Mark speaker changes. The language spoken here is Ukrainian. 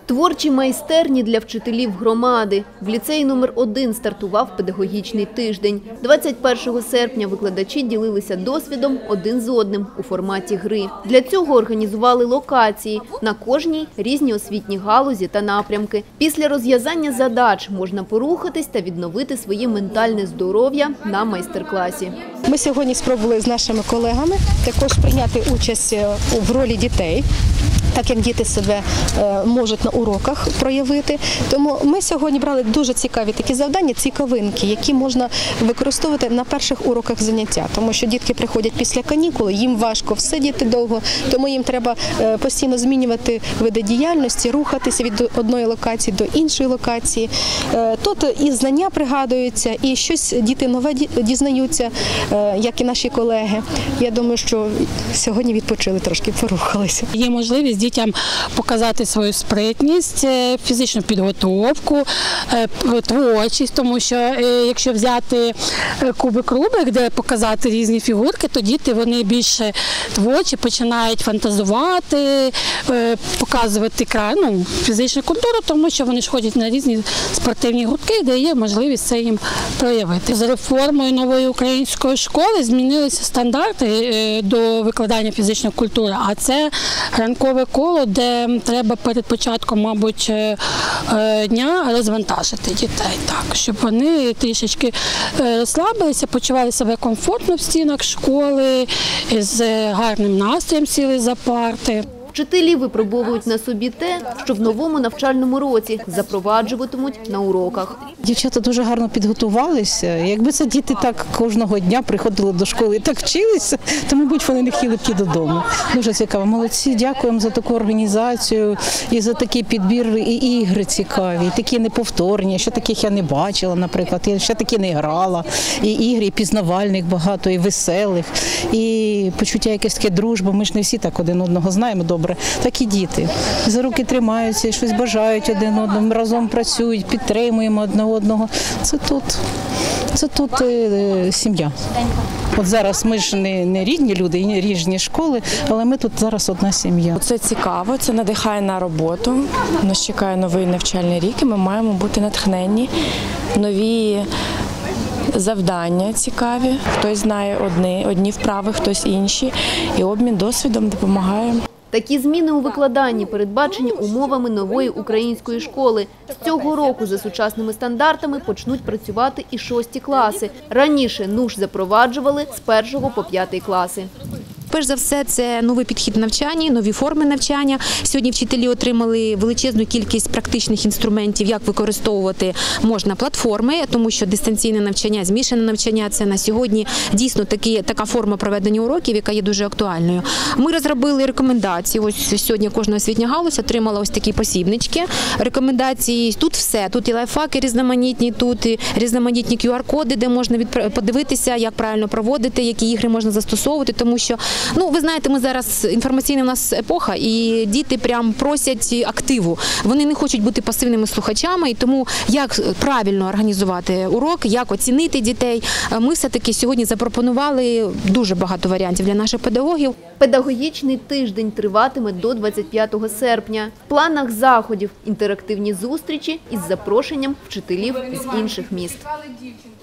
Speaker 1: Творчі майстерні для вчителів громади. В ліцеї номер 1 стартував педагогічний тиждень. 21 серпня викладачі ділилися досвідом один з одним у форматі гри. Для цього організували локації. На кожній різні освітні галузі та напрямки. Після розв'язання задач можна порухатись та відновити своє ментальне здоров'я на майстер-класі.
Speaker 2: Ми сьогодні спробували з нашими колегами також прийняти участь в ролі дітей, так як діти себе можуть на уроках проявити. Тому ми сьогодні брали дуже цікаві такі завдання, цікавинки, які можна використовувати на перших уроках заняття. Тому що дітки приходять після канікул, їм важко всидіти довго, тому їм треба постійно змінювати види діяльності, рухатися від одної локації до іншої локації. Тут і знання пригадуються, і щось діти нове дізнаються, як і наші колеги. Я думаю, що сьогодні відпочили трошки, порухалися.
Speaker 3: Є можливість дітям показати свою спритність, фізичну підготовку, творчість, тому що якщо взяти кубик Рубик, де показати різні фігурки, то діти вони більше творчі, починають фантазувати, показувати фізичну культуру, тому що вони ж ходять на різні спортивні гуртки, де є можливість це їм проявити. З реформою нової української школи змінилися стандарти до викладання фізичної культури, а це ранкове коло, де треба перед початком, мабуть, дня розвантажити дітей, так, щоб вони трішечки розслабилися, почували себе комфортно в стінах школи, з гарним настроєм сіли за парти.
Speaker 1: Вчителі випробовують на собі те, що в новому навчальному році запроваджуватимуть на уроках.
Speaker 4: Дівчата дуже гарно підготувалися. Якби це діти так кожного дня приходили до школи і так вчилися, то, мабуть, вони не хотіли б йти додому. Дуже цікаво. Молодці, дякуємо за таку організацію і за такий підбір, і ігри цікаві, і такі неповторні, що таких я не бачила, наприклад, я ще такі не грала. І ігри, і пізнавальних багато, і веселих, і почуття якесь таке дружби. Ми ж не всі так один одного знаємо добре. Так і діти. За руки тримаються, щось бажають один одному, разом працюють, підтримуємо одне одного. Це тут сім'я. От зараз ми ж не рідні люди, не різні школи, але ми тут зараз одна сім'я.
Speaker 5: Це цікаво, це надихає на роботу. Нас чекає новий навчальний рік і ми маємо бути натхненні, нові завдання цікаві. Хтось знає одні вправи, хтось інші. І обмін досвідом допомагає.
Speaker 1: Такі зміни у викладанні передбачені умовами нової української школи. З цього року за сучасними стандартами почнуть працювати і 6 класи. Раніше НУШ запроваджували з 1 по 5 класи.
Speaker 6: Перш за все, це новий підхід в навчанні, нові форми навчання. Сьогодні вчителі отримали величезну кількість практичних інструментів, як використовувати можна платформи, тому що дистанційне навчання, змішане навчання – це на сьогодні дійсно така форма проведення уроків, яка є дуже актуальною. Ми розробили рекомендації. Ось сьогодні кожна освітня галузь отримала ось такі посібнички. Рекомендації тут все. Тут і лайфхаки різноманітні, тут і різноманітні QR-коди, де можна подивитися, як правильно проводити, які ігри можна застосовувати, тому що ви знаєте, ми зараз, інформаційна у нас епоха, і діти прям просять активу. Вони не хочуть бути пасивними слухачами, і тому як правильно організувати урок, як оцінити дітей, ми все-таки сьогодні запропонували дуже багато варіантів для наших педагогів.
Speaker 1: Педагогічний тиждень триватиме до 25 серпня. В планах заходів – інтерактивні зустрічі із запрошенням вчителів з інших міст.